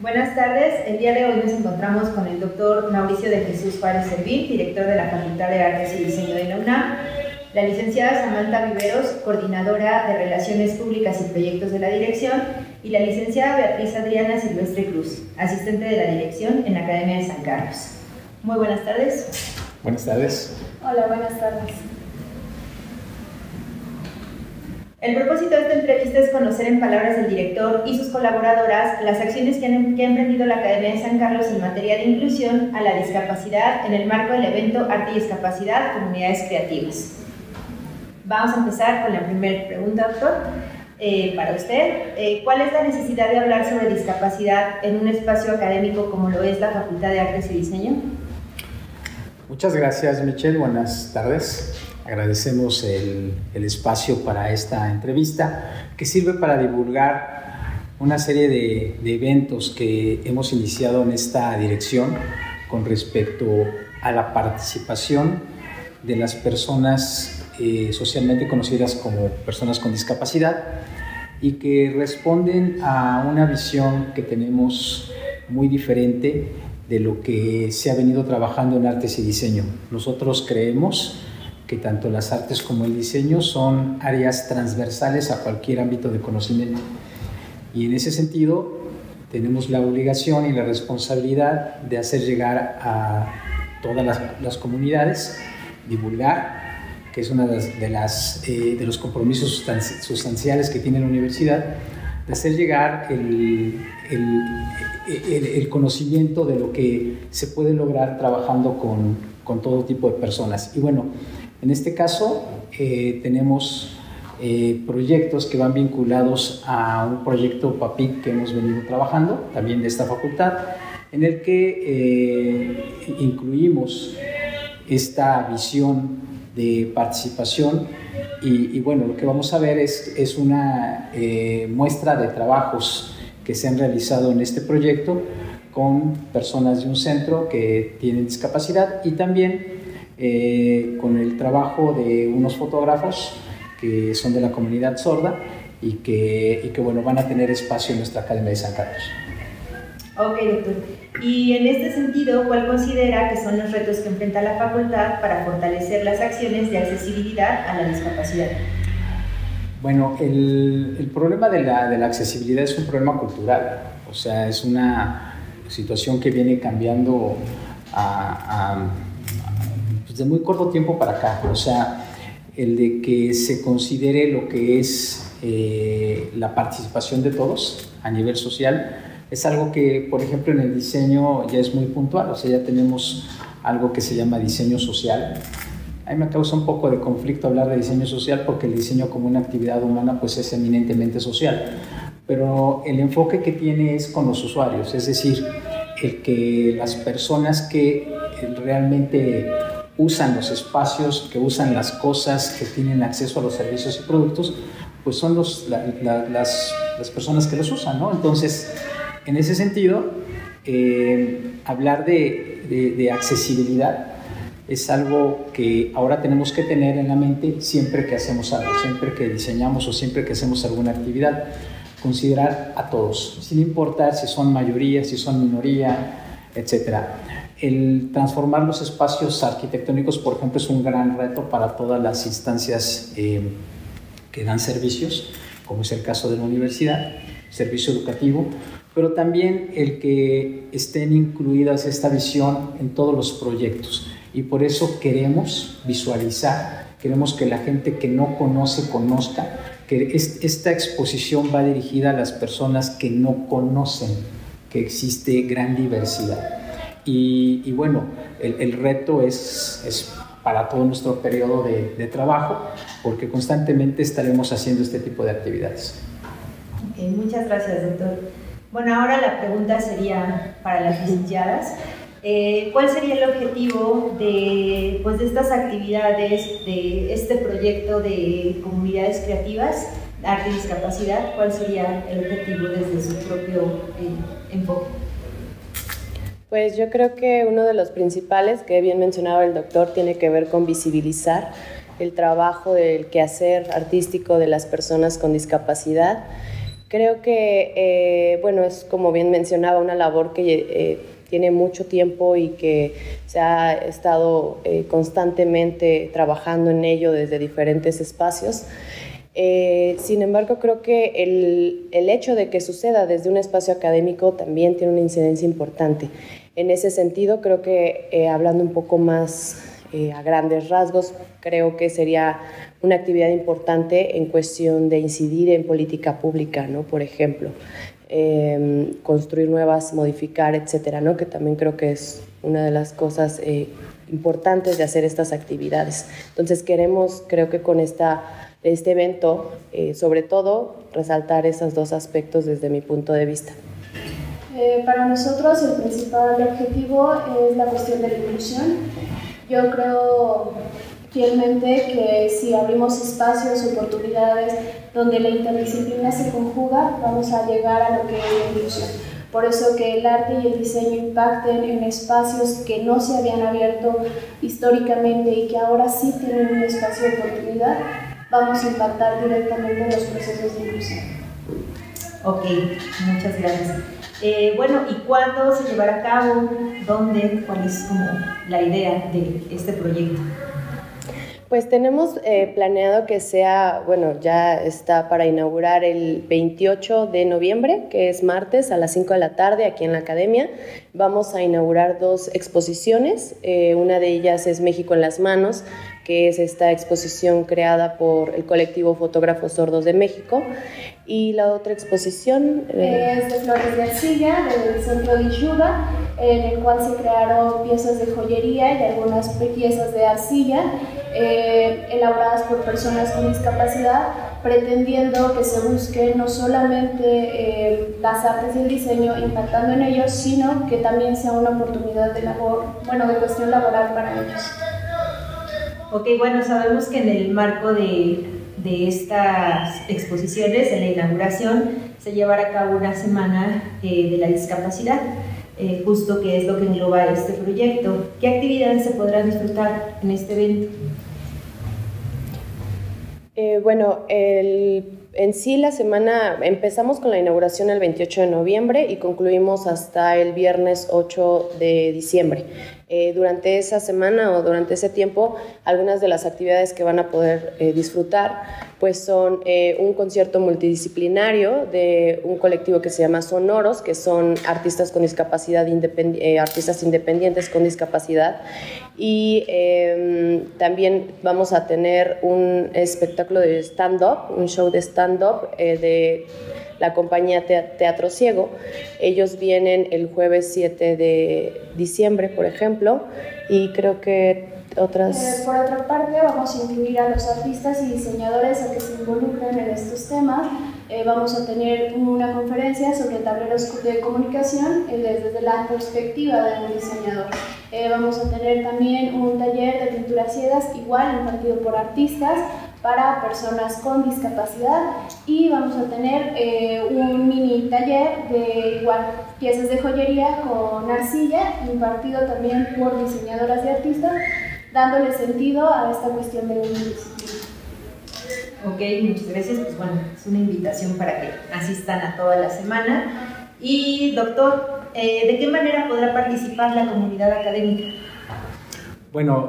Buenas tardes. El día de hoy nos encontramos con el doctor Mauricio de Jesús Juárez Servín, director de la Facultad de Artes y Diseño de la UNAM, la licenciada Samantha Viveros, coordinadora de Relaciones Públicas y Proyectos de la Dirección, y la licenciada Beatriz Adriana Silvestre Cruz, asistente de la Dirección en la Academia de San Carlos. Muy buenas tardes. Buenas tardes. Hola, buenas tardes. El propósito de esta entrevista es conocer en palabras del director y sus colaboradoras las acciones que ha emprendido la Academia de San Carlos en materia de inclusión a la discapacidad en el marco del evento Arte y Discapacidad, Comunidades Creativas. Vamos a empezar con la primera pregunta, doctor. Para usted, ¿cuál es la necesidad de hablar sobre discapacidad en un espacio académico como lo es la Facultad de Artes y Diseño? Muchas gracias, Michelle. Buenas tardes. Agradecemos el espacio para esta entrevista que sirve para divulgar una serie de eventos que hemos iniciado en esta dirección con respecto a la participación de las personas socialmente conocidas como personas con discapacidad y que responden a una visión que tenemos muy diferente de lo que se ha venido trabajando en artes y diseño. Nosotros creemos que tanto las artes como el diseño son áreas transversales a cualquier ámbito de conocimiento. Y en ese sentido, tenemos la obligación y la responsabilidad de hacer llegar a todas las comunidades, divulgar, que es uno de los compromisos sustanciales que tiene la universidad, de hacer llegar el conocimiento de lo que se puede lograr trabajando con todo tipo de personas. Y bueno, en este caso tenemos proyectos que van vinculados a un proyecto PAPIC que hemos venido trabajando, también de esta facultad, en el que incluimos esta visión de participación y bueno, lo que vamos a ver es una muestra de trabajos que se han realizado en este proyecto con personas de un centro que tienen discapacidad y también con el trabajo de unos fotógrafos que son de la comunidad sorda y que bueno, van a tener espacio en nuestra Academia de San Carlos. Ok, doctor. Y en este sentido, ¿cuál considera que son los retos que enfrenta la facultad para fortalecer las acciones de accesibilidad a la discapacidad? Bueno, el problema de la accesibilidad es un problema cultural, o sea, es una situación que viene cambiando pues de muy corto tiempo para acá, o sea, el de que se considere lo que es la participación de todos a nivel social es algo que, por ejemplo, en el diseño ya es muy puntual, o sea, ya tenemos algo que se llama diseño social. A mí me causa un poco de conflicto hablar de diseño social porque el diseño como una actividad humana pues es eminentemente social, pero el enfoque que tiene es con los usuarios, es decir, el que las personas que realmente usan los espacios, que usan las cosas, que tienen acceso a los servicios y productos, pues son las personas que los usan, ¿no? Entonces, en ese sentido, hablar de accesibilidad es algo que ahora tenemos que tener en la mente siempre que hacemos algo, siempre que diseñamos o siempre que hacemos alguna actividad. Considerar a todos, sin importar si son mayoría, si son minoría, etc. El transformar los espacios arquitectónicos, por ejemplo, es un gran reto para todas las instancias que dan servicios, como es el caso de la universidad, servicio educativo, pero también el que estén incluidas esta visión en todos los proyectos. Y por eso queremos visualizar, queremos que la gente que no conoce, conozca, que esta exposición va dirigida a las personas que no conocen que existe gran diversidad. Y bueno, el reto es para todo nuestro periodo de trabajo, porque constantemente estaremos haciendo este tipo de actividades. Okay, muchas gracias, doctor. Bueno, ahora la pregunta sería para las licenciadas. ¿Cuál sería el objetivo de estas actividades, de este proyecto de comunidades creativas, arte y discapacidad? ¿Cuál sería el objetivo desde su propio enfoque? Pues yo creo que uno de los principales, que bien mencionaba el doctor, tiene que ver con visibilizar el trabajo, el quehacer artístico de las personas con discapacidad. Creo que, bueno, es como bien mencionaba, una labor que tiene mucho tiempo y que se ha estado constantemente trabajando en ello desde diferentes espacios. Sin embargo, creo que el hecho de que suceda desde un espacio académico también tiene una incidencia importante. En ese sentido, creo que hablando un poco más a grandes rasgos, creo que sería una actividad importante en cuestión de incidir en política pública, ¿no? Por ejemplo, construir nuevas, modificar, etcétera, ¿no? Que también creo que es una de las cosas importantes de hacer estas actividades. Entonces queremos, creo que con este evento, sobre todo, resaltar esos dos aspectos desde mi punto de vista. Para nosotros el principal objetivo es la cuestión de la inclusión. Yo creo fielmente que si abrimos espacios, oportunidades donde la interdisciplina se conjuga, vamos a llegar a lo que es la inclusión. Por eso que el arte y el diseño impacten en espacios que no se habían abierto históricamente y que ahora sí tienen un espacio de oportunidad, vamos a impactar directamente en los procesos de inclusión. Ok, muchas gracias. Bueno, ¿y cuándo se llevará a cabo? ¿Dónde? ¿Cuál es como la idea de este proyecto? Pues tenemos planeado que sea, bueno, ya está para inaugurar el 28 de noviembre, que es martes a las 5 de la tarde aquí en la Academia. Vamos a inaugurar 2 exposiciones, una de ellas es México en las Manos, que es esta exposición creada por el colectivo Fotógrafos Sordos de México, y la otra exposición es de Flores de Arcilla, del Centro de Ixuga, en el cual se crearon piezas de joyería y algunas piezas de arcilla elaboradas por personas con discapacidad, pretendiendo que se busque no solamente las artes y el diseño impactando en ellos, sino que también sea una oportunidad de labor, bueno, de cuestión laboral para ellos. Ok, bueno, sabemos que en el marco de estas exposiciones, en la inauguración, se llevará a cabo una semana de la discapacidad, justo que es lo que engloba este proyecto. ¿Qué actividades se podrán disfrutar en este evento? Bueno, en sí la semana empezamos con la inauguración el 28 de noviembre y concluimos hasta el viernes 8 de diciembre. Durante esa semana o durante ese tiempo, algunas de las actividades que van a poder disfrutar pues son un concierto multidisciplinario de un colectivo que se llama Sonoros, que son artistas con discapacidad, artistas independientes con discapacidad, y también vamos a tener un espectáculo de stand-up, un show de stand-up de la compañía Teatro Ciego. Ellos vienen el jueves 7 de diciembre, por ejemplo, y creo que otras... Por otra parte, vamos a incluir a los artistas y diseñadores a que se involucren en estos temas. Vamos a tener una conferencia sobre tableros de comunicación desde la perspectiva de un diseñador. Vamos a tener también un taller de pinturas ciegas, igual impartido por artistas, para personas con discapacidad, y vamos a tener un mini taller de igual piezas de joyería con arcilla, impartido también por diseñadoras y artistas, dándole sentido a esta cuestión de la disciplina. Ok, muchas gracias. Pues bueno, es una invitación para que asistan a toda la semana. Y doctor, ¿de qué manera podrá participar la comunidad académica? Bueno,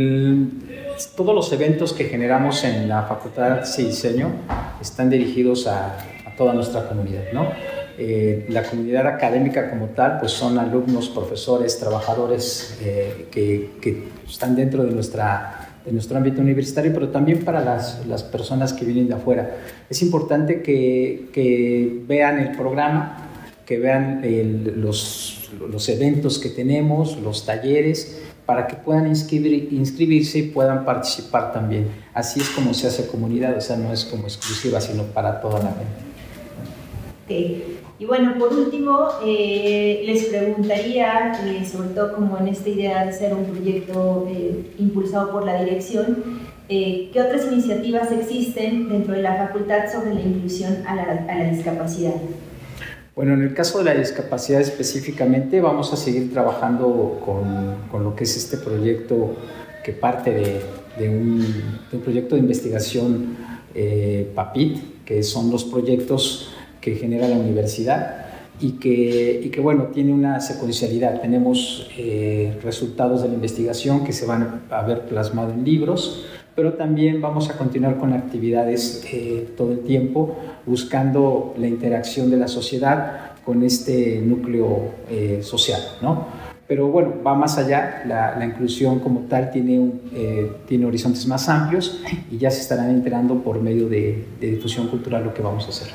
todos los eventos que generamos en la Facultad de Artes y Diseño están dirigidos a toda nuestra comunidad, ¿no? La comunidad académica como tal, pues son alumnos, profesores, trabajadores que están dentro de nuestro ámbito universitario, pero también para las personas que vienen de afuera. Es importante que vean el programa, que vean los eventos que tenemos, los talleres, para que puedan inscribirse y puedan participar también. Así es como se hace comunidad, o sea, no es como exclusiva, sino para toda la gente. Okay. Y bueno, por último, les preguntaría, sobre todo como en esta idea de ser un proyecto impulsado por la dirección, ¿qué otras iniciativas existen dentro de la facultad sobre la inclusión a la discapacidad? Bueno, en el caso de la discapacidad específicamente, vamos a seguir trabajando con lo que es este proyecto que parte de un proyecto de investigación PAPIT, que son los proyectos que genera la universidad y que bueno, tiene una secuencialidad. Tenemos resultados de la investigación que se van a ver plasmados en libros, pero también vamos a continuar con actividades todo el tiempo, buscando la interacción de la sociedad con este núcleo social, ¿no? Pero bueno, va más allá, la inclusión como tal tiene horizontes más amplios y ya se estarán enterando por medio de difusión cultural lo que vamos a hacer.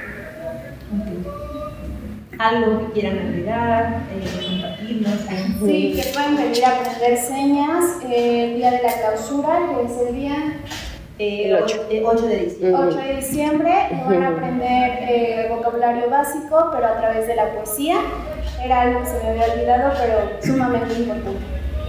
¿Algo que quieran agregar, compartirnos? Sí, que pueden venir a aprender señas el día de la clausura, que es el día... el 8 de diciembre. 8 de diciembre, van a aprender vocabulario básico, pero a través de la poesía. Era algo que se me había olvidado, pero sumamente importante.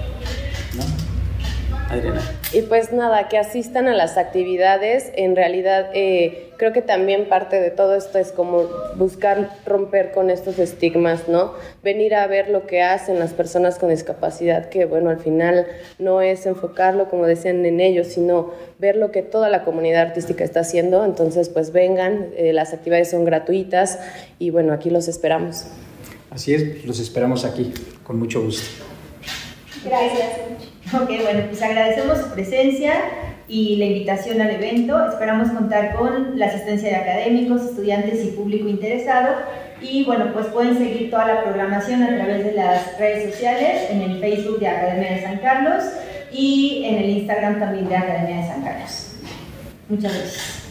¿No? Adriana. Y pues nada, que asistan a las actividades. En realidad creo que también parte de todo esto es como buscar romper con estos estigmas, ¿no? Venir a ver lo que hacen las personas con discapacidad, que bueno, al final no es enfocarlo, como decían, en ellos, sino ver lo que toda la comunidad artística está haciendo. Entonces pues vengan, las actividades son gratuitas y bueno, aquí los esperamos. Así es, los esperamos aquí, con mucho gusto. Gracias. Ok, bueno, pues agradecemos su presencia y la invitación al evento. Esperamos contar con la asistencia de académicos, estudiantes y público interesado. Y bueno, pues pueden seguir toda la programación a través de las redes sociales, en el Facebook de Academia de San Carlos y en el Instagram también de Academia de San Carlos. Muchas gracias.